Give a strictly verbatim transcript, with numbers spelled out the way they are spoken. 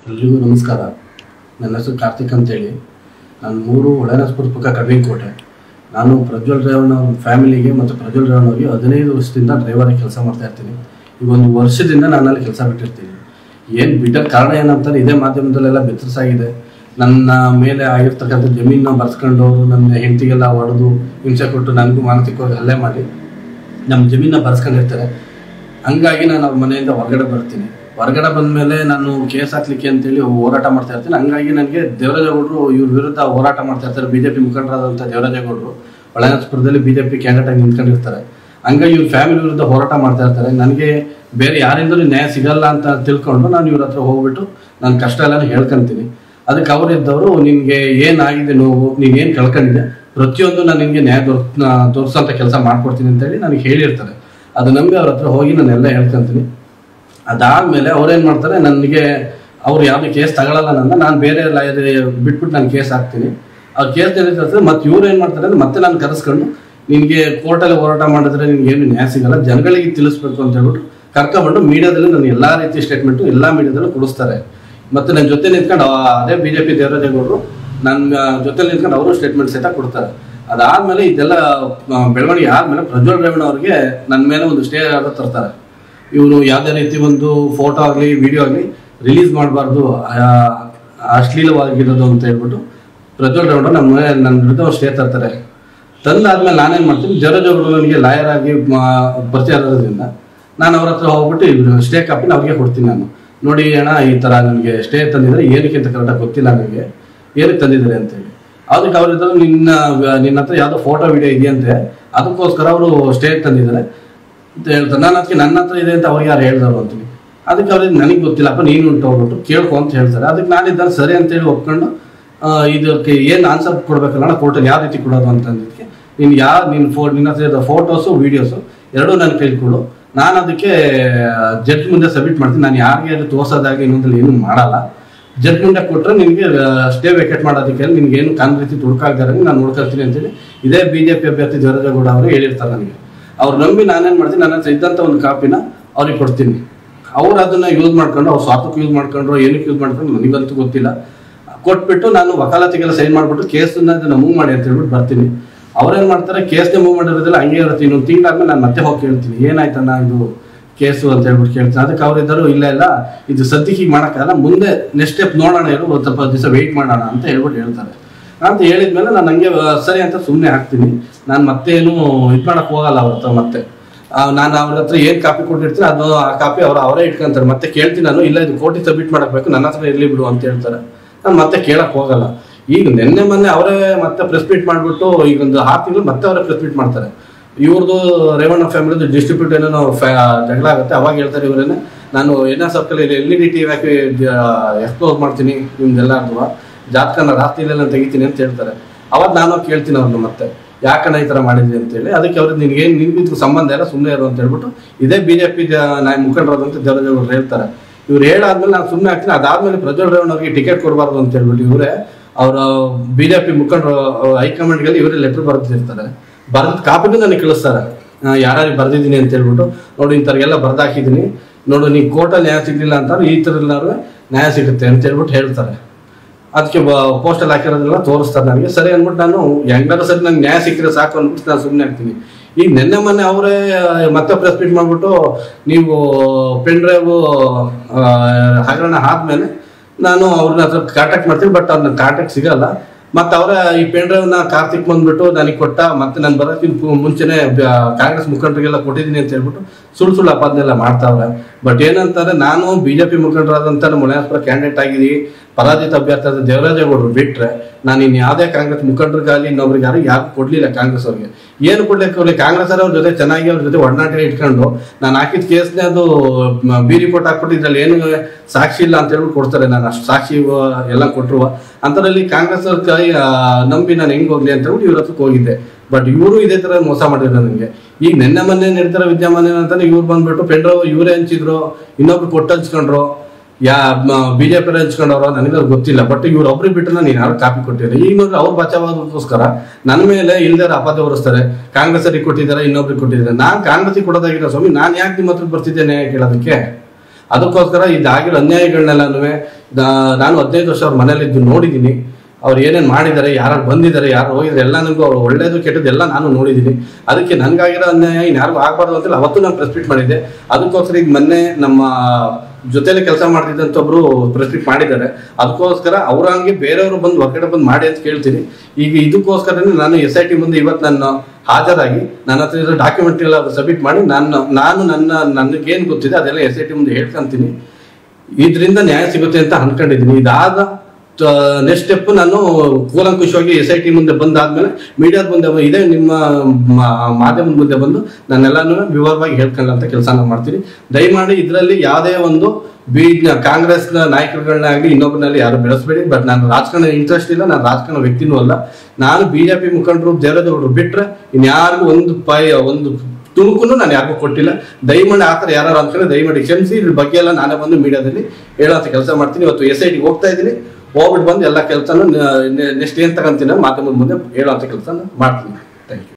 ಎಲ್ರಿಗೂ ನಮಸ್ಕಾರ. ನನ್ನ ಹೆಸರು ಕಾರ್ತಿಕ್ ಅಂತೇಳಿ. ನಾನು ಮೂರು ಒಳನಸ್ಪುರ ಪಕ್ಕ ಕಡ್ವಿಂಕೋಟೆ. ನಾನು ಪ್ರಜ್ವಲ್ ರೇವಣ್ಣ ಅವ್ರ ಫ್ಯಾಮಿಲಿಗೆ ಮತ್ತು ಪ್ರಜ್ವಲ್ ರೇವಣ್ಣ ಅವ್ರಿಗೆ ಹದಿನೈದು ವರ್ಷದಿಂದ ಡ್ರೈವರಾಗಿ ಕೆಲಸ ಮಾಡ್ತಾ ಇರ್ತೀನಿ. ಈಗ ಒಂದು ವರ್ಷದಿಂದ ನಾನು ಅಲ್ಲಿ ಕೆಲಸ ಬಿಟ್ಟಿರ್ತೀನಿ. ಏನು ಬಿಟ್ಟ ಕಾರಣ ಏನಂತಾರೆ, ಇದೇ ಮಾಧ್ಯಮದಲ್ಲೆಲ್ಲ ಬೆತ್ತರಿಸಾಗಿದೆ. ನನ್ನ ಮೇಲೆ ಆಗಿರ್ತಕ್ಕಂಥ ಜಮೀನನ್ನ ಬರ್ಸ್ಕೊಂಡವರು ನನ್ನ ಹೆಂಡತಿಗೆಲ್ಲ ಹೊಡೆದು ಹಿಂಸೆ ಕೊಟ್ಟು ನನಗೂ ಮಾನಸಿಕವಾಗಿ ಹಲ್ಲೆ ಮಾಡಿ ನಮ್ಮ ಜಮೀನನ್ನ ಬರ್ಸ್ಕೊಂಡಿರ್ತಾರೆ. ಹಂಗಾಗಿ ನಾನು ಅವ್ರ ಮನೆಯಿಂದ ಹೊರಗಡೆ ಬರ್ತೀನಿ. ಹೊರಗಡೆ ಬಂದ ಮೇಲೆ ನಾನು ಕೇಸ್ ಹಾಕ್ಲಿಕ್ಕೆ ಅಂತೇಳಿ ಹೋರಾಟ ಮಾಡ್ತಾ ಇರ್ತೀನಿ. ಹಂಗಾಗಿ ನನಗೆ ದೇವರಾಜೇಗೌಡರು ಇವ್ರ ವಿರುದ್ಧ ಹೋರಾಟ ಮಾಡ್ತಾ ಇರ್ತಾರೆ. ಬಿ ಜೆ ಪಿ ಮುಖಂಡರಾದಂಥ ದೇವರಾಜೇಗೌಡರು ಒಳನಸ್ಪುರದಲ್ಲಿ ಬಿ ಜೆ ಪಿ ಕ್ಯಾಂಡಿಡೇಟ್ ಆಗಿ ನಿಂತ್ಕೊಂಡಿರ್ತಾರೆ. ಹಂಗಾಗಿ ಇವ್ರ ಫ್ಯಾಮಿಲಿ ವಿರುದ್ಧ ಹೋರಾಟ ಮಾಡ್ತಾ ಇರ್ತಾರೆ. ನನಗೆ ಬೇರೆ ಯಾರಿಂದಲೂ ನ್ಯಾಯ ಸಿಗಲ್ಲ ಅಂತ ತಿಳ್ಕೊಂಡು ನಾನು ಇವ್ರ ಹತ್ರ ಹೋಗ್ಬಿಟ್ಟು ನನ್ನ ಕಷ್ಟ ಎಲ್ಲ ಹೇಳ್ಕೊಂತೀನಿ. ಅದಕ್ಕೆ ಅವರಿದ್ದವರು ನಿನಗೆ ಏನಾಗಿದೆ ನೋವು, ನೀನೇನು ಕಳ್ಕೊಂಡಿದ್ದೆ, ಪ್ರತಿಯೊಂದು ನಾನು ನಿನಗೆ ನ್ಯಾಯ ದೊರ್ ತೋರಿಸೋಂಥ ಕೆಲಸ ಮಾಡ್ಕೊಡ್ತೀನಿ ಅಂತೇಳಿ ನನಗೆ ಹೇಳಿರ್ತಾರೆ. ಅದು ನಂಬಿ ಅವ್ರ ಹತ್ರ ಹೋಗಿ ನಾನೆಲ್ಲ ಹೇಳ್ಕೊಂತೀನಿ. ಅದಾದಮೇಲೆ ಅವ್ರೇನು ಮಾಡ್ತಾರೆ, ನನಗೆ ಅವ್ರು ಯಾವುದೇ ಕೇಸ್ ತಗೊಳ್ಳಲ್ಲ ನನ್ನ, ನಾನು ಬೇರೆ ಲಾಯರ್ ಬಿಟ್ಬಿಟ್ಟು ನಾನು ಕೇಸ್ ಹಾಕ್ತೀನಿ. ಆ ಕೇಸ್ ನಡೀತಾರೆ. ಮತ್ತು ಇವ್ರು ಏನು ಮಾಡ್ತಾರೆ ಅಂದರೆ ಮತ್ತೆ ನಾನು ಕರೆಸ್ಕೊಂಡು ನಿನಗೆ ಕೋರ್ಟಲ್ಲಿ ಹೋರಾಟ ಮಾಡಿದ್ರೆ ನಿನ್ಗೆ ಏನು ನ್ಯಾಯ ಸಿಗಲ್ಲ, ಜನಗಳಿಗೆ ತಿಳಿಸ್ಬೇಕು ಅಂತ ಹೇಳ್ಬಿಟ್ಟು ಕರ್ಕೊಬಂದು ಮೀಡಿಯಾದಲ್ಲಿ ನಾನು ಎಲ್ಲ ರೀತಿ ಸ್ಟೇಟ್ಮೆಂಟು ಎಲ್ಲ ಮೀಡಿಯಾದಲ್ಲೂ ಕೊಡಿಸ್ತಾರೆ. ಮತ್ತು ನನ್ನ ಜೊತೆ ನಿಂತ್ಕೊಂಡು ಅದೇ ಬಿ ಜೆ ಪಿ ದೇವರಾಜೇಗೌಡರು ನನ್ನ ಜೊತೆ ನಿಂತ್ಕೊಂಡು ಅವರು ಸ್ಟೇಟ್ಮೆಂಟ್ ಸಹಿತ ಕೊಡ್ತಾರೆ. ಅದಾದಮೇಲೆ ಇದೆಲ್ಲ ಬೆಳವಣಿಗೆ ಆದಮೇಲೆ ಪ್ರಜ್ವಲ್ ರೇವಣ್ಣ ಅವ್ರಿಗೆ ನನ್ನ ಮೇಲೆ ಒಂದು ಸ್ಟೇ ಆರ್ಡರ್ ತರ್ತಾರೆ. ಇವರು ಯಾವುದೇ ರೀತಿ ಒಂದು ಫೋಟೋ ಆಗಲಿ ವಿಡಿಯೋ ಆಗಲಿ ರಿಲೀಸ್ ಮಾಡಬಾರ್ದು, ಅಶ್ಲೀಲವಾಗಿರೋದು ಅಂತ ಹೇಳ್ಬಿಟ್ಟು ಪ್ರಜ್ವಲ್ ರೇವಣ್ಣ ನಮ್ಮ ನನ್ನ ವಿರುದ್ಧ ಸ್ಟೇ ತರ್ತಾರೆ. ತಂದಾದ್ಮೇಲೆ ನಾನೇನು ಮಾಡ್ತೀನಿ, ದೇವರಾಜೇಗೌಡರು ನನಗೆ ಲಾಯರ್ ಆಗಿ ಪರಿಚಯ ಇರೋದ್ರಿಂದ ನಾನು ಅವ್ರ ಹತ್ರ ಹೋಗ್ಬಿಟ್ಟು ಸ್ಟೇ ಕಾಪಿನ ಅವ್ರಿಗೆ ಕೊಡ್ತೀನಿ. ನಾನು ನೋಡಿ ಅಣ್ಣ, ಈ ಥರ ನನಗೆ ಸ್ಟೇ ತಂದಿದ್ದಾರೆ, ಏನಕ್ಕೆ ಅಂತ ಕರೆಕ್ಟಾಗಿ ಗೊತ್ತಿಲ್ಲ ನನಗೆ, ಏನಕ್ಕೆ ತಂದಿದ್ದಾರೆ ಅಂತೇಳಿ. ಅದಕ್ಕೆ ಅವ್ರಿದ್ರು ನಿನ್ನ ನಿನ್ನ ಹತ್ರ ಯಾವುದೋ ಫೋಟೋ ವಿಡಿಯೋ ಇದೆಯಂತೆ, ಅದಕ್ಕೋಸ್ಕರ ಅವರು ಸ್ಟೇ ತಂದಿದ್ದಾರೆ ಅಂತ ಹೇಳ್ತಾರೆ. ನಾನು ಅದಕ್ಕೆ ನನ್ನ ಹತ್ರ ಇದೆ ಅಂತ ಅವ್ರಿಗೆ ಯಾರು ಹೇಳ್ದವ್ರು ಅಂತೀನಿ. ಅದಕ್ಕೆ ಅವ್ರಿಗೆ ನನಗೆ ಗೊತ್ತಿಲ್ಲಪ್ಪ, ನೀನು ಉಂಟು ಹೋಗ್ಬಿಟ್ಟು ಕೇಳ್ಕೊ ಅಂತ ಹೇಳ್ತಾರೆ. ಅದಕ್ಕೆ ನಾನಿದ್ದಾನೆ ಸರಿ ಅಂತೇಳಿ ಒಪ್ಕೊಂಡು ಇದಕ್ಕೆ ಏನು ಆನ್ಸರ್ ಕೊಡ್ಬೇಕಲ್ಲ ಕೋರ್ಟಲ್ಲಿ ಯಾವ ರೀತಿ ಕೊಡೋದು ಅಂತಂದಿದ್ದಕ್ಕೆ, ನೀನು ಯಾವ ನಿನ್ನ ಫೋ ನಿನ್ನ ಹತ್ರ ಇರೋ ಫೋಟೋಸು ವೀಡಿಯೋಸು ಎರಡೂ ನಾನು ಕೈಕೊಡು, ನಾನು ಅದಕ್ಕೆ ಜಡ್ಜ್ ಮುಂದೆ ಸಬ್ಮಿಟ್ ಮಾಡ್ತೀನಿ. ನಾನು ಯಾರಿಗೆ ಅದು ತೋರ್ಸೋದಾಗಿ ಇನ್ನೊಂದಲ್ಲಿ ಏನೂ ಮಾಡಲ್ಲ. ಜಡ್ಜ್ ಮುಂದೆ ಕೊಟ್ಟರೆ ನಿನಗೆ ಸ್ಟೇ ವೇಕೆಟ್ ಮಾಡೋದಕ್ಕೆ ನಿನ್ಗೆ ಏನು ಕಾನ್ ರೀತಿ ತುಡುಕಾಗ್ದಾರೆ ನಾನು ನೋಡ್ಕೊಳ್ತೀನಿ ಅಂತೇಳಿ ಇದೇ ಬಿ ಜೆ ಪಿ ಅಭ್ಯರ್ಥಿ ದೇವರಾಜೇಗೌಡ ಅವರು ಹೇಳಿರ್ತಾರೆ ನನಗೆ. ಅವ್ರು ನಂಬಿ ನಾನೇನು ಮಾಡ್ತೀನಿ, ನನ್ನ ಹತ್ರ ಇದ್ದಂಥ ಒಂದು ಕಾಪಿನ ಅವ್ರಿಗೆ ಕೊಡ್ತೀನಿ. ಅವ್ರು ಅದನ್ನು ಯೂಸ್ ಮಾಡ್ಕೊಂಡು ಅವ್ರು ಸ್ವಾರ್ಥಕ್ಕೆ ಯೂಸ್ ಮಾಡ್ಕೊಂಡ್ರು ಏನಕ್ಕೆ ಯೂಸ್ ಮಾಡ್ಕೊಂಡು ನನಗಂತೂ ಗೊತ್ತಿಲ್ಲ. ಕೊಟ್ಬಿಟ್ಟು ನಾನು ವಕಾಲತಿಗೆಲ್ಲ ಸೈನ್ ಮಾಡಿಬಿಟ್ಟು ಕೇಸನ್ನ ಅದನ್ನು ಮೂವ್ ಮಾಡಿ ಅಂತ ಹೇಳ್ಬಿಟ್ಟು ಬರ್ತೀನಿ. ಅವ್ರೇನು ಮಾಡ್ತಾರೆ, ಕೇಸ್ನೇ ಮೂವ್ ಮಾಡಿರೋದಿಲ್ಲ, ಹಂಗೆ ಇರುತ್ತೆ. ಇನ್ನೊಂದು ತಿಂಗಳಾದ್ಮೇಲೆ ನಾನು ಮತ್ತೆ ಹೋಗಿ ಕೇಳ್ತೀನಿ, ಏನಾಯ್ತಣ್ಣ ಇದು ಕೇಸು ಅಂತ ಹೇಳ್ಬಿಟ್ಟು ಕೇಳ್ತೀನಿ. ಅದಕ್ಕೆ ಅವರಿದ್ದರು ಇಲ್ಲ ಇಲ್ಲ ಇದು ಸದ್ಯಕ್ಕೆ ಈಗ ಮಾಡೋಕ್ಕಾಗಲ್ಲ, ಮುಂದೆ ನೆಕ್ಸ್ಟ್ ಸ್ಟೆಪ್ ನೋಡೋಣ, ಇರು ಒಂದು ಸ್ವಲ್ಪ ದಿವಸ ವೆಯ್ಟ್ ಮಾಡೋಣ ಅಂತ ಹೇಳ್ಬಿಟ್ಟು ಹೇಳ್ತಾರೆ. ಅಂತ ಹೇಳಿದ್ಮೇಲೆ ನಾನು ಹಂಗೆ ಸರಿ ಅಂತ ಸುಮ್ಮನೆ ಹಾಕ್ತೀನಿ. ನಾನು ಮತ್ತೇನು ಇದು ಮಾಡೋಕ್ಕೆ ಹೋಗಲ್ಲ ಅವ್ರ ಹತ್ರ. ಮತ್ತೆ ನಾನು ಅವ್ರ ಹತ್ರ ಏನು ಕಾಪಿ ಕೊಟ್ಟಿರ್ತೀನಿ ಅದು ಆ ಕಾಪಿ ಅವ್ರು ಅವರೇ ಇಟ್ಕೊಂತಾರೆ. ಮತ್ತೆ ಕೇಳ್ತೀನಿ ನಾನು, ಇಲ್ಲ ಇದು ಕೋರ್ಟಿಗೆ ಸಬ್ಮಿಟ್ ಮಾಡಬೇಕು, ನನ್ನ ಹತ್ರ ಇರಲಿ ಬಿಡು ಅಂತ ಹೇಳ್ತಾರೆ. ನಾನು ಮತ್ತೆ ಕೇಳಕ್ಕೆ ಹೋಗಲ್ಲ. ಈಗ ನಿನ್ನೆ ಮೊನ್ನೆ ಅವರೇ ಮತ್ತೆ ಪ್ರೆಸ್ ಮೀಟ್ ಮಾಡಿಬಿಟ್ಟು ಈಗ ಒಂದು ಆರು ತಿಂಗಳು ಮತ್ತೆ ಅವರೇ ಪ್ರೆಸ್ ಮೀಟ್ ಮಾಡ್ತಾರೆ. ಇವ್ರದ್ದು ರೇವಣ್ಣ ಫ್ಯಾಮಿಲಿದು ಡಿಸ್ಟ್ರಿಬ್ಯೂಟ್ ಏನೋ ಫ್ಯಾ ಜಗಳ ಆಗುತ್ತೆ. ಅವಾಗ ಹೇಳ್ತಾರೆ ಇವರೇನೆ, ನಾನು N S circle L E D T V ಹಾಕಿ ಎಕ್ಸ್ಪ್ಲೋರ್ ಮಾಡ್ತೀನಿ, ನಿಮ್ದೆಲ್ಲ ಅಥವಾ ಜಾತಕನ ರಾತ್ರಿಲೆಲ್ಲ ತೆಗಿತೀನಿ ಅಂತ ಹೇಳ್ತಾರೆ. ಅವಾಗ ನಾನು ಕೇಳ್ತೀನಿ ಅವ್ರನ್ನ ಮತ್ತೆ ಯಾಕಣ್ಣ ಈ ಥರ ಮಾಡಿದ್ವಿ ಅಂತೇಳಿ. ಅದಕ್ಕೆ ಅವ್ರಿಗೆ ನಿನ್ಗೇನು ನಿನ್ಗಿದ್ದು ಸಂಬಂಧ ಇಲ್ಲ, ಸುಮ್ಮನೆ ಇರು ಅಂತ ಹೇಳ್ಬಿಟ್ಟು ಇದೇ ಬಿ ಜೆ ಪಿ ನಾಯ ಮುಖಂಡರಾದಂಥ ದೇವರಾಜೇಗೌಡರು ಹೇಳ್ತಾರೆ. ಇವ್ರು ಹೇಳಾದ್ಮೇಲೆ ನಾನು ಸುಮ್ಮನೆ ಆಗ್ತೀನಿ. ಅದಾದ್ಮೇಲೆ ಪ್ರಜ್ವಲ್ ರೇವಣ್ಣ ಅವ್ರಿಗೆ ಟಿಕೆಟ್ ಕೊಡಬಾರ್ದು ಅಂತ ಹೇಳ್ಬಿಟ್ಟು ಇವರೇ ಅವರ ಬಿ ಜೆ ಪಿ ಮುಖಂಡರು ಹೈಕಮಾಂಡ್ಗಳಲ್ಲಿ ಇವರೇ ಲೆಟರ್ ಬರೆದಿರ್ತಾರೆ. ಬರೆದ ಕಾಪಿನೂ ನನಗೆ ಕಳಿಸ್ತಾರೆ, ಯಾರ್ಯಾರಿಗೆ ಬರೆದಿದ್ದೀನಿ ಅಂತ ಹೇಳ್ಬಿಟ್ಟು, ನೋಡಿ ಇಂಥವ್ರಿಗೆಲ್ಲ ಬರ್ದಾಕಿದ್ದೀನಿ, ನೋಡು ನೀ ಕೋರ್ಟಲ್ಲಿ ನ್ಯಾಯ ಸಿಗಲಿಲ್ಲ ಅಂತಾರೆ, ಈ ಥರ ಎಲ್ಲರೂ ನ್ಯಾಯ ಸಿಗುತ್ತೆ ಅಂತ ಹೇಳ್ಬಿಟ್ಟು ಹೇಳ್ತಾರೆ. ಅದಕ್ಕೆ ಪೋಸ್ಟಲ್ಲಿ ಹಾಕಿರೋದೆಲ್ಲ ತೋರಿಸ್ತಾರೆ ನನಗೆ. ಸರಿ ಅಂದ್ಬಿಟ್ಟು ನಾನು ಹೆಂಗಾದ್ರೂ ಸರಿ ನಂಗೆ ನ್ಯಾಯ ಸಿಕ್ಕಿದ್ರೆ ಸಾಕು ಅಂದ್ಬಿಟ್ಟು ನಾನು ಸುಮ್ಮನೆ ಆಗ್ತೀನಿ. ಈಗ ನಿನ್ನೆ ಮೊನ್ನೆ ಅವರೇ ಮತ್ತೆ ಪ್ರೆಸ್ ಮೀಟ್ ಮಾಡಿಬಿಟ್ಟು ನೀವು ಪೆನ್ ಡ್ರೈವು ಹಗರಣ ಆದಮೇಲೆ ನಾನು ಅವ್ರನ್ನ ಹತ್ರ ಕಾಂಟ್ಯಾಕ್ಟ್ ಮಾಡ್ತೀನಿ, ಬಟ್ ಅವ್ರನ್ನ ಕಾಂಟ್ಯಾಕ್ಟ್ ಸಿಗಲ್ಲ. ಮತ್ತು ಅವರ ಈ ಪೆನ್ ಡ್ರೈವ್ನ ಕಾರ್ತಿಕ್ ಬಂದ್ಬಿಟ್ಟು ನನಗೆ ಕೊಟ್ಟ, ಮತ್ತೆ ನಾನು ಬರೋಕ್ಕಿಂತ ಮುಂಚೆನೇ ಕಾಂಗ್ರೆಸ್ ಮುಖಂಡರಿಗೆಲ್ಲ ಕೊಟ್ಟಿದ್ದೀನಿ ಅಂತ ಹೇಳ್ಬಿಟ್ಟು ಸುಳ್ಳು ಸುಳ್ಳು ಅಪಾದನೆಲ್ಲ ಮಾಡ್ತಾವ್ರೆ. ಬಟ್ ಏನಂತಾರೆ, ನಾನು ಬಿ ಜೆ ಪಿ ಮುಖಂಡರಾದಂಥ ನಮ್ಮ ಒಳನಸ್ಪುರ ಕ್ಯಾಂಡಿಡೇಟ್ ಆಗಿದ್ದೀವಿ, ಪರಾಜಿತ ಅಭ್ಯರ್ಥಿ ಆದ ದೇವರಾಜೇಗೌಡರು ಬಿಟ್ಟರೆ ನಾನು ಇನ್ನು ಯಾವುದೇ ಕಾಂಗ್ರೆಸ್ ಮುಖಂಡರಿಗಾಗಲಿ ಇನ್ನೊಬ್ರಿಗೆ ಯಾರು ಯಾರು ಕೊಡಲಿಲ್ಲ. ಕಾಂಗ್ರೆಸ್ ಅವ್ರಿಗೆ ಏನು ಕೊಡ್ಲಿಕ್ಕೆ ಹೋಗಲಿ, ಕಾಂಗ್ರೆಸ್ ಅವ್ರ ಜೊತೆ ಚೆನ್ನಾಗಿ ಅವ್ರ ಜೊತೆ ಒಡನಾಟ ಇಟ್ಕೊಂಡು ನಾನು ಹಾಕಿದ ಕೇಸ್ನೇ ಅದು ಬಿ ರಿಪೋರ್ಟ್ ಹಾಕ್ಬಿಟ್ಟು ಇದ್ರಲ್ಲಿ ಏನು ಸಾಕ್ಷಿ ಇಲ್ಲ ಅಂತ ಹೇಳ್ಬಿಟ್ಟು ಕೊಡ್ತಾರೆ. ನಾನು ಅಷ್ಟು ಸಾಕ್ಷಿ ಎಲ್ಲ ಕೊಟ್ಟರು ಅಂಥದ್ರಲ್ಲಿ ಕಾಂಗ್ರೆಸ್ ಅವ್ರ ಕೈ ನಂಬಿ ನಾನು ಹೆಂಗೆ ಹೋಗ್ಲಿ ಅಂತ ಹೇಳ್ಬಿಟ್ಟು ಇವ್ರ ಹತ್ರಕ್ಕೆ ಹೋಗಿದ್ದೆ. ಬಟ್ ಇವರು ಇದೇ ಥರ ಮೋಸ ಮಾಡಿದ್ರು ನನಗೆ. ಈಗ ನಿನ್ನೆ ಮೊನ್ನೆ ನಡೀತಾರ ವಿದ್ಯಮಾನ ಏನಂತಾನೆ, ಇವ್ರು ಬಂದ್ಬಿಟ್ಟು ಪೆಂಡ್ರೋ ಇವರೇ ಹಂಚಿದ್ರು, ಇನ್ನೊಬ್ರು ಕೊಟ್ಟು ಹಂಚ್ಕೊಂಡ್ರು, ಯಾ ಬಿ ಜೆ ಪಿ ಹಂಚ್ಕೊಂಡವ್ರು ನನಗೆ ಗೊತ್ತಿಲ್ಲ. ಬಟ್ ಇವ್ರು ಒಬ್ರಿಗೆ ಬಿಟ್ಟು ನಾನು ಯಾರು ಕಾಪಿ ಕೊಟ್ಟಿಲ್ಲ. ಈಗ ನೋಡ್ರಿ ಅವ್ರು ಬಚಾವಾಗೋಸ್ಕರ ನನ್ನ ಮೇಲೆ ಇಲ್ದಾರ ಅಪಾದ ಹೊರಿಸ್ತಾರೆ. ಕಾಂಗ್ರೆಸ್ ಅವ್ರಿಗೆ ಕೊಟ್ಟಿದ್ದಾರೆ, ಇನ್ನೊಬ್ರಿಗೆ ಕೊಟ್ಟಿದ್ದಾರೆ. ನಾನು ಕಾಂಗ್ರೆಸ್ಗೆ ಕೊಡೋದಾಗಿರೋ ಸ್ವಾಮಿ, ನಾನು ಯಾಕೆ ನಿಮ್ಮ ಹತ್ರ ಬರ್ತಿದ್ದೇನೆ ಕೇಳೋದಕ್ಕೆ? ಅದಕ್ಕೋಸ್ಕರ ಇದಾಗಿರೋ ಅನ್ಯಾಯಗಳನ್ನೆಲ್ಲನೂ ನಾನು ಹದಿನೈದು ವರ್ಷ ಅವ್ರ ಮನೇಲಿದ್ದು ನೋಡಿದ್ದೀನಿ. ಅವ್ರು ಏನೇನು ಮಾಡಿದ್ದಾರೆ, ಯಾರು ಬಂದಿದ್ದಾರೆ, ಯಾರು ಹೋಗಿದ್ದಾರೆ, ಎಲ್ಲ ನನಗೂ ಅವ್ರು ಒಳ್ಳೇದು ಕೆಟ್ಟದ್ದು ಎಲ್ಲ ನಾನು ನೋಡಿದ್ದೀನಿ. ಅದಕ್ಕೆ ನನಗಾಗಿರೋ ಅನ್ಯಾಯ ಇನ್ಯಾರಿಗೂ ಆಗಬಾರ್ದು ಅಂತೇಳಿ ಅವತ್ತು ನಾನು ಪ್ರೆಸ್ ಮೀಟ್ ಮಾಡಿದ್ದೆ. ಅದಕ್ಕೋಸ್ಕರ ಈಗ ಮೊನ್ನೆ ನಮ್ಮ ಜೊತೆಲಿ ಕೆಲಸ ಮಾಡ್ತಿದ್ದಂತ ಒಬ್ರು ಪ್ರೆಸ್ ಮೀಟ್ ಮಾಡಿದ್ದಾರೆ. ಅದಕ್ಕೋಸ್ಕರ ಅವ್ರ ಹಂಗೆ ಬೇರೆಯವರು ಬಂದು ಹೊರಗಡೆ ಬಂದು ಮಾಡಿ ಅಂತ ಕೇಳ್ತೀನಿ. ಈಗ ಇದಕ್ಕೋಸ್ಕರನೇ ನಾನು ಎಸ್ ಐ ಟಿ ಮುಂದೆ ಇವತ್ತು ನಾನು ಹಾಜರಾಗಿ ನನ್ನ ಹತ್ರ ಇರೋ ಡಾಕ್ಯುಮೆಂಟ್ ಎಲ್ಲ ಸಬ್ಮಿಟ್ ಮಾಡಿ ನಾನು ನಾನು ನನ್ನ ನನಗೇನು ಗೊತ್ತಿದೆ ಅದೆಲ್ಲ ಎಸ್ ಐ ಟಿ ಮುಂದೆ ಹೇಳ್ಕೊಂತೀನಿ. ಇದರಿಂದ ನ್ಯಾಯ ಸಿಗುತ್ತೆ ಅಂತ ಅನ್ಕೊಂಡಿದ್ದೀನಿ. ಇದಾದ ನೆಕ್ಸ್ಟ್ ಸ್ಟೆಪ್ ನಾನು ಕೂಲಂಕುಷವಾಗಿ ಎಸ್ ಐ ಟಿ ಮುಂದೆ ಬಂದಾದ್ಮೇಲೆ ಮೀಡಿಯಾದ ಮುಂದೆ ಇದೇ ನಿಮ್ಮ ಮಾಧ್ಯಮದ ಮುಂದೆ ಬಂದು ನಾನೆಲ್ಲಾನು ವಿವರವಾಗಿ ಹೇಳ್ಕೊಳ್ಳೋ ಅಂತ ಕೆಲಸ ಮಾಡ್ತೀನಿ. ದಯಮಾಡಿ ಇದರಲ್ಲಿ ಯಾವುದೇ ಒಂದು ಬಿ ಕಾಂಗ್ರೆಸ್ನ ನಾಯಕರುಗಳನ್ನಾಗಲಿ ಇನ್ನೊಬ್ಬರಲ್ಲಿ ಯಾರು ಬೆಳೆಸಬೇಡಿ. ಬಟ್ ನಾನು ರಾಜಕಾರಣ ಇಂಟ್ರೆಸ್ಟ್ ಇಲ್ಲ, ನಾನು ರಾಜಕಾರಣ ವ್ಯಕ್ತಿನೂ ಅಲ್ಲ. ನಾನು ಬಿಜೆಪಿ ಮುಖಂಡರು ದೇವರಾಜೇಗೌಡರು ಬಿಟ್ರೆ ಇನ್ಯಾರಿಗೂ ಒಂದು ಪೈ ಒಂದು ತುಣುಕು ನಾನು ಯಾರಿಗೂ ಕೊಟ್ಟಿಲ್ಲ. ದಯಮಾಡಿ ಆ ಥರ ಯಾರು ಅಂದ್ಕೊಂಡ್ರೆ ದಯಮಾಡಿ ಕ್ಷಮಿಸಿ. ಇದ್ರ ಬಗ್ಗೆ ಎಲ್ಲ ನಾನೇ ಬಂದು ಮೀಡಿಯಾದಲ್ಲಿ ಹೇಳೋಂಥ ಕೆಲಸ ಮಾಡ್ತೀನಿ. ಇವತ್ತು ಎಸ್ ಐ ಟಿಗೆ ಹೋಗ್ತಾ ಇದ್ದೀನಿ. ಹೋಗ್ಬಿಟ್ಟು ಬಂದು ಎಲ್ಲ ಕೆಲಸನೂ ನೆಕ್ಸ್ಟ್ ಏನು ತಗೊಂತೀನಿ ಮಾಧ್ಯಮದ ಮುಂದೆ ಹೇಳೋಂಥ ಕೆಲಸ ಮಾಡ್ತೀನಿ. Thank you.